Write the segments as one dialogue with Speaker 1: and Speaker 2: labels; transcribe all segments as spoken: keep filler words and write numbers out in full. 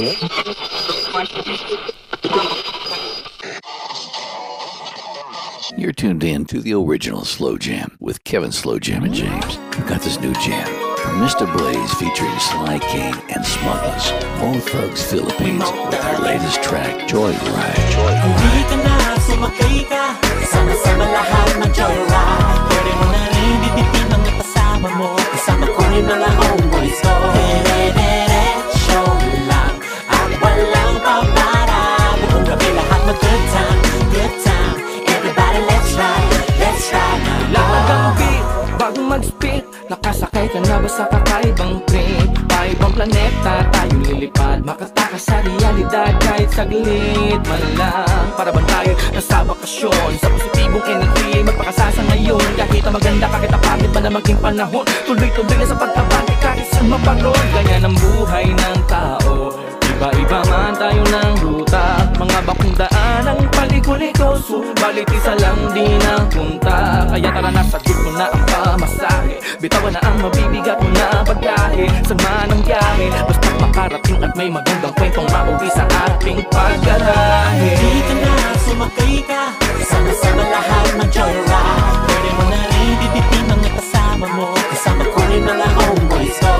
Speaker 1: You're tuned in to the original Slow Jam with Kevin Slow Jam and James. We've got this new jam from Mister Blaze featuring Sly King and Smugglers, Mo Thugs Philippines, with their latest track, Joyride.
Speaker 2: Bagong mag-spit, nakasakay ka na ba sa kakaibang trip? Paibang planeta, tayo lilipad, makatakas sa realidad kahit saglit man lang. Para bang tayo nasa bakasyon, sa positibong energy, magpakasasa ngayon. Kahit na maganda, kahit na pangit man na maging panahon, tuloy-tuloy na sa pagtabante kahit saan maparoon. Ganyan ang buhay ng tao, iba-iba man tayo ng ruta. Mga bakong daan ang paliko-liko, subalit isa lang din ang punta. Kaya tara na, sagot mo na ang pamasahe, bitawan na ang mabibigat mo na pagkahe. Sama ng biyahe, basta't makarating at may magandang kwentong mauwi sa ating paggarahe.
Speaker 3: Hindi ka na, sumakay ka, sama-sama lahat ng joyride. Pwede mo na rin bibitin ang kasama mo, kasama ko rin mga homeboys ko.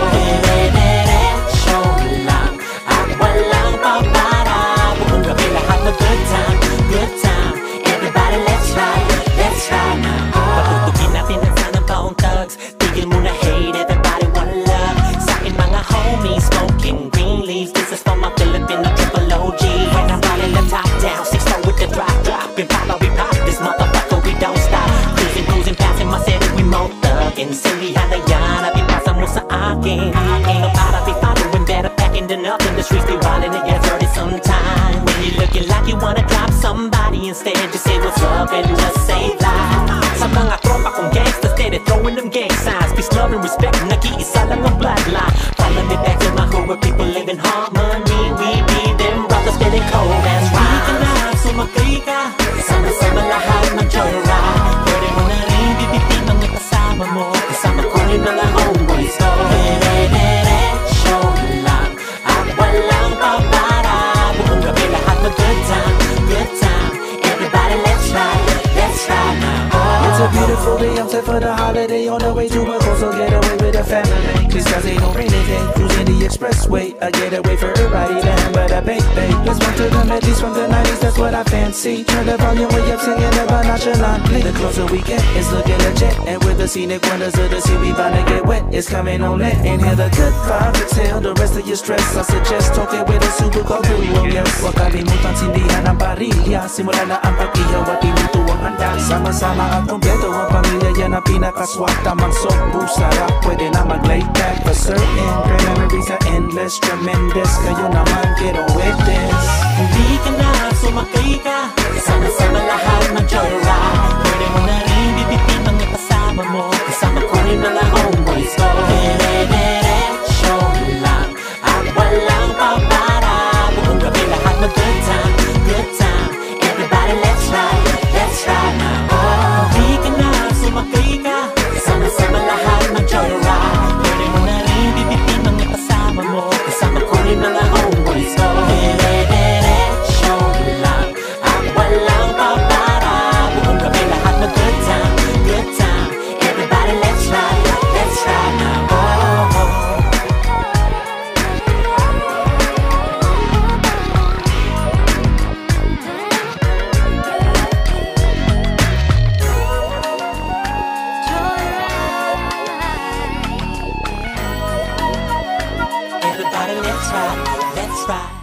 Speaker 3: Dire-diretso lang at walang papara, buong gabi lahat na good time, good time. Everybody let's ride, let's ride now. Patutugin natin ang sanang Bone Thugs, tigil mo na hate, everybody wanna love. Sa akin mga homies, smoking green leaves, this is for my Filipino triple O G. When I'm riding the top down, six star with the drop drop, and pop we pop, this motherfucker we don't stop. Cruising, cruising, passing my city, we mo thuggin'. Sindihan na yan, at ipasa mo sa akin. Ain't no para be following, better packing than up in the streets, be wildin' and get dirty sometime. When you looking like you wanna drop somebody, instead just say what's up and just say live. Sa mga tropa kong gangsters, steady throwing them gang signs. Peace, love, and respect, nag-iisa lang ang bloodline. Follow me back to my hood where people live in harmony. We be them brothers getting cold as rhymes. Hindi ka na, sumakay ka, sama-sama lahat ng joyride. Pwede mo na rin bibitin ang kasama mo, kasama ko rin mga homeboys ko. Dire-diretso lang at walang papara, buong gabi lahat na good time, good time. Everybody let's ride, let's ride now.
Speaker 4: It's a beautiful day, I'm set for the holiday. On the way to a coastal getaway with the family. Cause cause ain't no rainy day, cruising the expressway. A getaway for everybody, the hammer, the baby. Let's run to the melodies from the nineties, that's what I fancy. Turn the volume way up, singing about nonchalantly. The closer we get, it's looking legit. And with the scenic wonders of the sea, we bound to get wet. It's coming on lit. Inhale the good vibe, exhale the rest of your stress. I suggest talking with a super cool duo, yes. Huwag kalimutan sindihan ang parilya. Simula na ang pag-ihaw at iluto ang handa. Sama-sama at kompleto ang pamilya, yan ang pinakaswak. Tamang sopo, sarap, pwede na mag-lay back. For certain, great memories are endless, tremendous. Kayo naman, get on with this.
Speaker 3: Hindi ka na, sumakay ka, sama-sama lahat ng joyride. Pwede mo na rin bibitin ang kasama mo, kasama ko rin mga homeboys ko. Dire-diretso lang at walang papara, buong gabi lahat na good time, good time. Everybody let's ride, let's ride now. Hindi ka na, sumakay ka, sama-sama lahat ng joyride. Pwede mo na rin bibitin ang kasama mo, kasama ko rin mga homeboys ko. Dire-diretso lang at walang papara, buong gabi lahat na good time, good time. Everybody let's ride, let's ride now. Everybody let's ride, let's ride.